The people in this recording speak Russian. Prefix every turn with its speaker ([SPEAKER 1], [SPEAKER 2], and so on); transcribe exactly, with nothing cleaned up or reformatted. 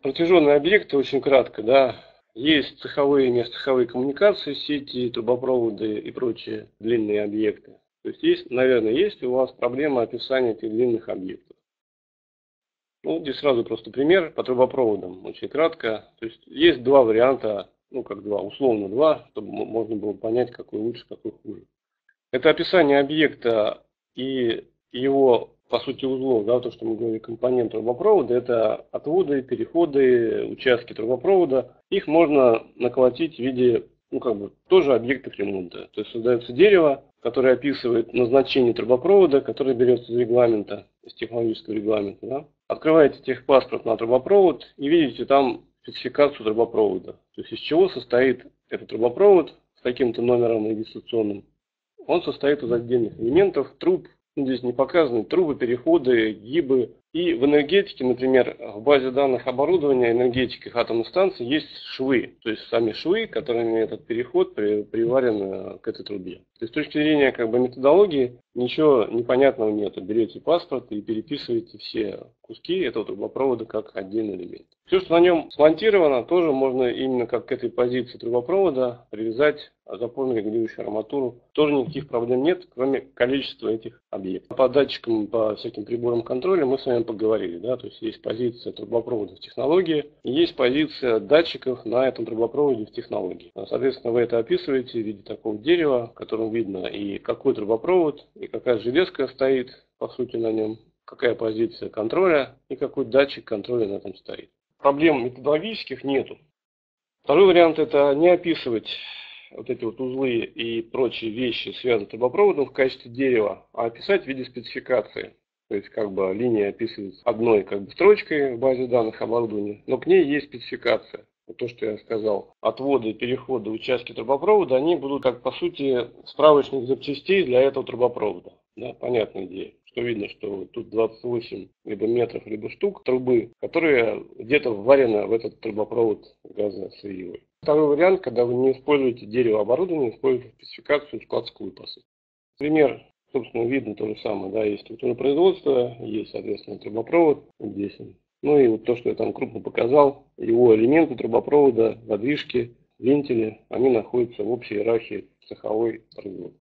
[SPEAKER 1] Протяженные объекты, очень кратко, да. Есть цеховые и нецеховые коммуникации, сети, трубопроводы и прочие длинные объекты. То есть, есть, наверное, есть у вас проблема описания этих длинных объектов. Ну, здесь сразу просто пример по трубопроводам, очень кратко. То есть, есть два варианта, ну, как два, условно два, чтобы можно было понять, какой лучше, какой хуже. Это описание объекта и его, по сути, узлов, да, то, что мы говорили, компонент трубопровода, это отводы, переходы, участки трубопровода. Их можно наколотить в виде, ну, как бы, тоже объектов ремонта. То есть, создается дерево, которое описывает назначение трубопровода, которое берется из регламента, из технологического регламента, да. Открываете техпаспорт на трубопровод и видите там спецификацию трубопровода. То есть, из чего состоит этот трубопровод с таким-то номером регистрационным. Он состоит из отдельных элементов, труб, ну, здесь не показаны, трубы, переходы, гибы. И в энергетике, например, в базе данных оборудования энергетики атомных станций есть швы. То есть сами швы, которыми этот переход при, приварен к этой трубе. То есть с точки зрения как бы методологии ничего непонятного нет. Берете паспорт и переписываете все куски этого трубопровода как отдельный элемент. Все, что на нем смонтировано, тоже можно именно как к этой позиции трубопровода привязать запорно регулирующую арматуру. Тоже никаких проблем нет, кроме количества этих объектов. По датчикам, по всяким приборам контроля мы с вами поговорили. Да? То есть есть позиция трубопровода в технологии, и есть позиция датчиков на этом трубопроводе в технологии. Соответственно, вы это описываете в виде такого дерева, в котором видно и какой трубопровод, и какая железка стоит, по сути, на нем, какая позиция контроля и какой датчик контроля на этом стоит. Проблем методологических нету. Второй вариант — это не описывать вот эти вот узлы и прочие вещи, связанные с трубопроводом, в качестве дерева, а описать в виде спецификации. То есть как бы линия описывается одной как бы строчкой в базе данных оборудования, но к ней есть спецификация. Вот то, что я сказал. Отводы, переходы, участки трубопровода, они будут как по сути справочник запчастей для этого трубопровода. Да, понятная идея. Что видно, что тут двадцать восемь либо метров, либо штук трубы, которые где-то вварены в этот трубопровод газосырьевой. Второй вариант, когда вы не используете дерево оборудование, используете спецификацию складскую по сути. Пример, собственно, видно то же самое. Да, есть структура производства, есть, соответственно, трубопровод. Здесь он. Ну и вот то, что я там крупно показал, его элементы трубопровода, задвижки, вентили, они находятся в общей иерархии цеховой производства.